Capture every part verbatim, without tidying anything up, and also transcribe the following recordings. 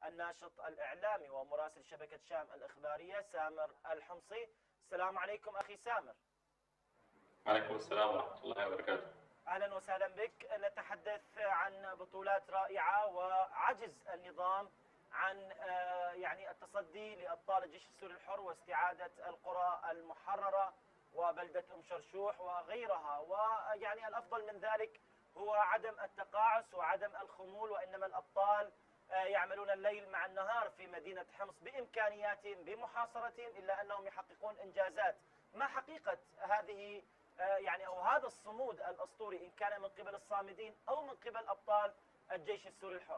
الناشط الإعلامي ومراسل شبكة شام الإخبارية سامر الحمصي. السلام عليكم أخي سامر. وعليكم السلام ورحمة الله وبركاته. أهلا وسهلا بك. نتحدث عن بطولات رائعة وعجز النظام عن يعني التصدي لأبطال الجيش السوري الحر واستعادة القرى المحررة وبلدة أم شرشوح وغيرها، ويعني الأفضل من ذلك هو عدم التقاعس وعدم الخمول، وإنما الأبطال يعملون الليل مع النهار في مدينة حمص بإمكانياتهم بمحاصرتهم، إلا أنهم يحققون إنجازات. ما حقيقة هذه يعني أو هذا الصمود الأسطوري إن كان من قبل الصامدين أو من قبل أبطال الجيش السوري الحر؟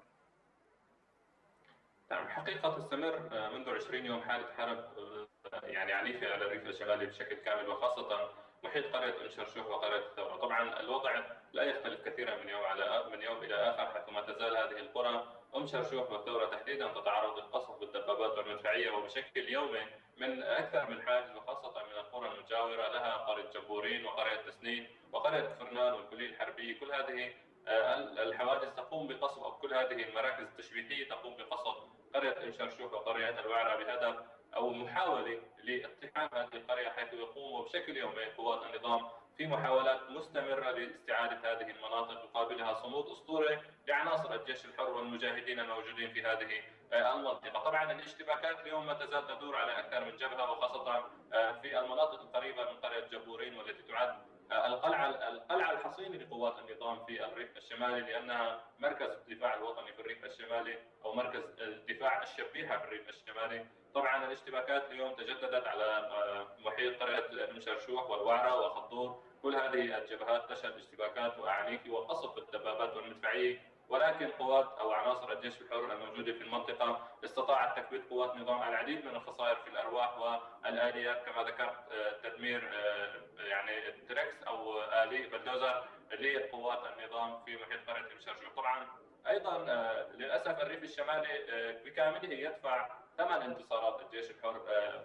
نعم، حقيقة تستمر منذ عشرين يوم حالة حرب يعني عنيفة على الريف الشمالي بشكل كامل، وخاصة محيط قرية أم شرشوح وقرية الثورة. طبعا الوضع لا يختلف كثيرا من يوم على من يوم إلى آخر، حيث ما تزال هذه القرى أم شرشوح والثورة تحديدا تتعرض للقصف بالدبابات والمدفعية وبشكل يومي من أكثر من حاجز، وخاصة من القرى المجاورة لها، قرية جبورين وقرية تسنين وقرية فرنان والكلية الحربية. كل هذه الحوادث تقوم بقصف، أو كل هذه المراكز التشبيحية تقوم بقصف قرية أم شرشوح وقرية الوعرة بهدف أو محاولة لاقتحام هذه القرية، حيث يقوم بشكل يومي قوات النظام في محاولات مستمرة لاستعادة هذه المناطق، يقابلها صمود أسطوري لعناصر الجيش الحر والمجاهدين الموجودين في هذه المنطقة. طبعا الاشتباكات اليوم ما تزال تدور على أكثر من جبهة، وخاصة في المناطق القريبة من قرية جبورين، والتي تعد القلعة القلعة الحصينة لقوات النظام في الريف الشمالي، لأنها مركز الدفاع الوطني في الريف الشمالي أو مركز الدفاع الشبيحة في الريف الشمالي. طبعا الاشتباكات اليوم تجددت على محيط قرية أم شرشوح والوعرة وخطور. كل هذه الجبهات تشهد اشتباكات وأعنيف وقصف بالدبابات والمدفعية، ولكن قوات أو عناصر الجيش الحر الموجودة في المنطقة استطاعت تكبيد قوات النظام العديد من الخسائر في الأرواح والآليات، كما ذكرت تدمير يعني تركس أو آلي بلدوزر لقوات النظام في محيط قرية أم شرشوح. طبعا أيضا للأسف الريف الشمالي بكامله يدفع ثمن انتصارات الجيش الحر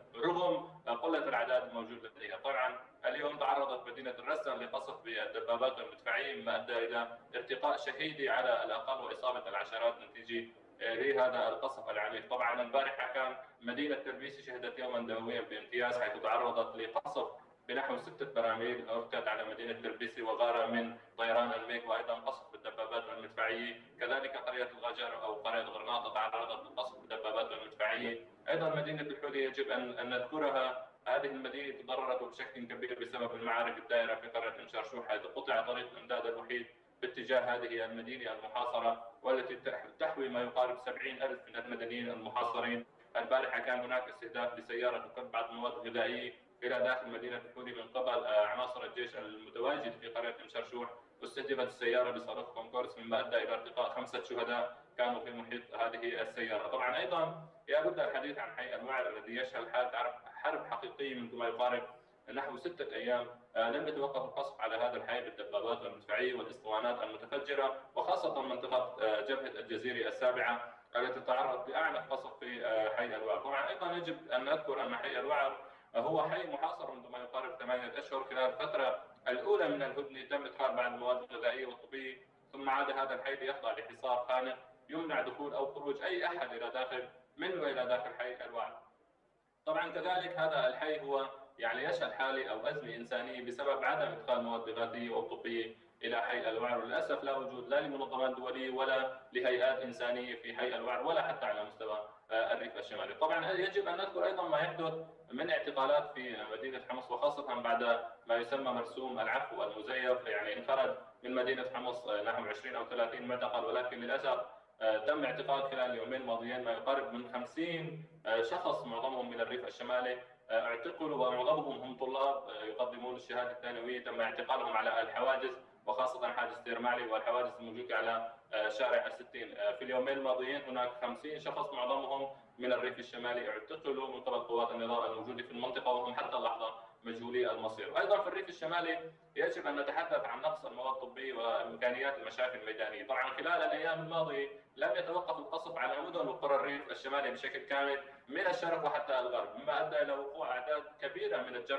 رغم قلة الأعداد الموجودة لديها. طبعا اليوم تعرضت مدينة الرسن لقصف بالدبابات والمدفعية، مما أدى إلى ارتقاء شهيدي على الأقل وإصابة العشرات نتيجة لهذا القصف العنيف. طبعا البارحة كان مدينة تلبيس شهدت يوما دمويا بامتياز، حيث تعرضت لقصف بنحو ستة براميل أرسلت على مدينة تلبيسي وغارة من طيران الميك، وأيضا قصف بالدبابات والمدفعية. كذلك قرية الغجر أو قرية غرناطة تعرضت للقصف بالدبابات والمدفعية. أيضا مدينة الحلي يجب أن أن نذكرها، هذه المدينة تضررت بشكل كبير بسبب المعارك الدائرة في قرية أم شرشوح، حيث قطع طريق الإمداد الوحيد باتجاه هذه المدينة المحاصرة، والتي تحوي ما يقارب سبعين ألف من المدنيين المحاصرين. البارحة كان هناك استهداف لسيارة تقل بعض المواد الغذائية إلى داخل مدينة الحلي من قبل عناصر الجيش المتواجد في قرية أم شرشوح، واستهدفت السيارة بصاروخ كونكورس، مما أدى إلى ارتقاء خمسة شهداء كانوا في محيط هذه السيارة. طبعا أيضا لابد الحديث عن حي الوعر الذي يشهد حالة حرب حقيقية منذ ما يقارب نحو ستة أيام. لم يتوقف القصف على هذا الحي بالدبابات والمدفعية والاسطوانات المتفجرة، وخاصة منطقة جبهة الجزيرة السابعة التي تعرض لأعنف قصف في حي الوعر. طبعا أيضا يجب أن نذكر أن حي الوعر هو حي محاصر منذ ما يقارب ثمانية أشهر. خلال الفترة الأولى من الهدنة تم إدخال بعض المواد الغذائية والطبية، ثم عاد هذا الحي ليخضع لحصار خانق يمنع دخول أو خروج أي أحد إلى داخل من وإلى داخل حي الوعر. طبعا كذلك هذا الحي هو يعني يشهد حالة أو أزمة إنسانية بسبب عدم إدخال مواد غذائية أو طبية إلى حي الوعر. للأسف لا وجود لا لمنظمات دولية ولا لهيئات إنسانية في حي الوعر، ولا حتى على مستوى الريف الشمالي. طبعا يجب أن نذكر أيضا ما يحدث من اعتقالات في مدينة حمص، وخاصة بعد ما يسمى مرسوم العفو المزيف. يعني انخرج من مدينة حمص نحو عشرين أو ثلاثين معتقل، ولكن للأسف تم اعتقال خلال اليومين الماضيين ما يقارب من خمسين شخص، معظمهم من الريف الشمالي اعتقلوا، ومعظمهم هم طلاب يقدمون الشهاده الثانويه. تم اعتقالهم على الحواجز، وخاصه حاجز ديرمالي والحواجز الموجوده على شارع الستين. في اليومين الماضيين هناك خمسين شخص معظمهم من الريف الشمالي اعتقلوا من قبل قوات النظام الموجوده في المنطقه، وهم حتى اللحظه مجهولي المصير. وايضا في الريف الشمالي يجب ان نتحدث عن نقص المواد الطبيه وامكانيات المشافي الميدانيه. طبعا خلال الايام الماضيه لم يتوقف القصف على مدن وقرى الريف الشمالي بشكل كامل من الشرق وحتى الغرب، مما ادى الى وقوع اعداد كبيره من الجرحى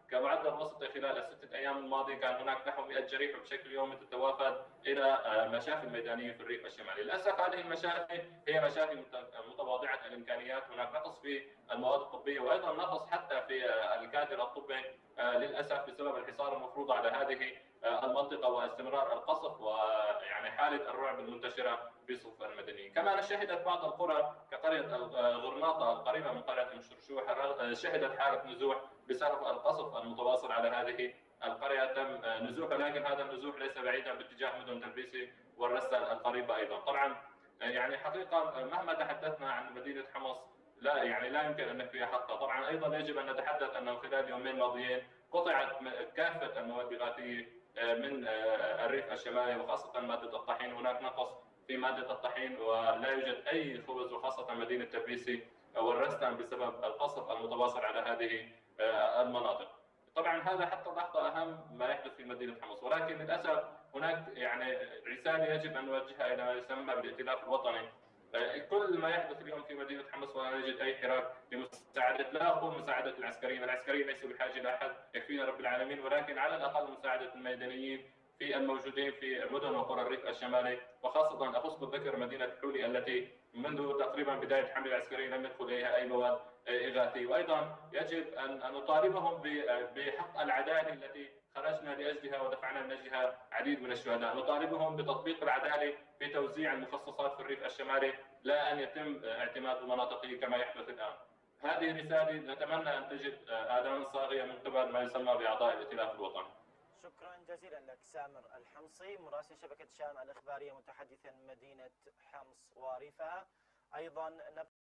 كمعدل وسطي خلال الستة أيام الماضية كان هناك نحو مئة جريح بشكل يومي تتوافد إلى المشافي الميدانية في الريف الشمالي. للأسف هذه المشافي هي مشافي متواضعة الإمكانيات، هناك نقص في المواد الطبية وأيضا نقص حتى في الكادر الطبي للأسف بسبب الحصار المفروض على هذه المنطقة واستمرار القصف ويعني حالة الرعب المنتشرة في صفوف المدنيين. كما شهدت بعض القرى كقرية غرناطة القريبة من قرية مشرشوح شهدت حالة نزوح بسبب القصف المتواصل على هذه القرية. تم نزوحها، لكن هذا النزوح ليس بعيدا باتجاه مدن تلبيسي والرسل القريبة أيضا. طبعا يعني حقيقة مهما تحدثنا عن مدينة حمص لا يعني لا يمكن ان نكفي حقها. طبعا ايضا يجب ان نتحدث انه خلال اليومين الماضيين قطعت كافه المواد الغازيه من الريف الشمالي وخاصه ماده الطحين، هناك نقص في ماده الطحين ولا يوجد اي خبز وخاصه مدينه تلبيسي والرستم بسبب القصف المتواصل على هذه المناطق. طبعا هذا حتى لحظه اهم ما يحدث في مدينه حمص، ولكن للاسف هناك يعني رساله يجب ان نوجهها الى ما يسمى بالائتلاف الوطني. كل ما يحدث اليوم في مدينه حمص ولا نجد اي حراك لمساعده، لا اقول مساعده العسكريين، العسكريين ليسوا بحاجه لاحد يكفينا رب العالمين، ولكن على الاقل مساعده الميدانيين في الموجودين في مدن وقرى الريف الشمالي، وخاصه اخص بالذكر مدينه حولي التي منذ تقريبا بدايه حمله العسكريين لم يدخل اليها اي مواد اغاثيه. وايضا يجب ان نطالبهم بحق العداله التي خرجنا لاجلها ودفعنا من اجلها عديد من الشهداء، نطالبهم بتطبيق العداله في توزيع المخصصات في الريف الشمالي، لا ان يتم اعتماد المناطقي كما يحدث الان. هذه رساله نتمنى ان تجد اذان صاغيه من قبل ما يسمى باعضاء الائتلاف الوطني. شكرا جزيلا لك سامر الحمصي مراسل شبكه شام الاخباريه متحدثا مدينه حمص وريفها. ايضا